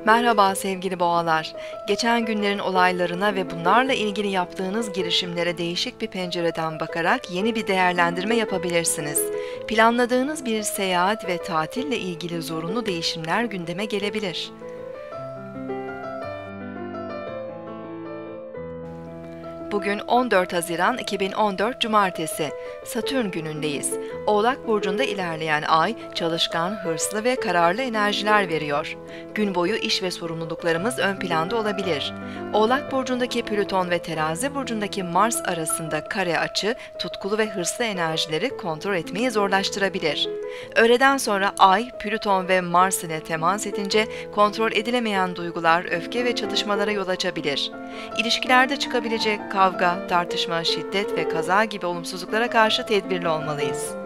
Merhaba sevgili boğalar. Geçen günlerin olaylarına ve bunlarla ilgili yaptığınız girişimlere değişik bir pencereden bakarak yeni bir değerlendirme yapabilirsiniz. Planladığınız bir seyahat ve tatille ilgili zorunlu değişimler gündeme gelebilir. Bugün 14 Haziran 2014 Cumartesi, Satürn günündeyiz. Oğlak burcunda ilerleyen ay, çalışkan, hırslı ve kararlı enerjiler veriyor. Gün boyu iş ve sorumluluklarımız ön planda olabilir. Oğlak burcundaki Plüton ve Terazi burcundaki Mars arasında kare açı, tutkulu ve hırslı enerjileri kontrol etmeyi zorlaştırabilir. Öğleden sonra ay, Plüton ve Mars ile temas edince kontrol edilemeyen duygular, öfke ve çatışmalara yol açabilir. İlişkilerde çıkabilecek kavga, tartışma, şiddet ve kaza gibi olumsuzluklara karşı tedbirli olmalıyız.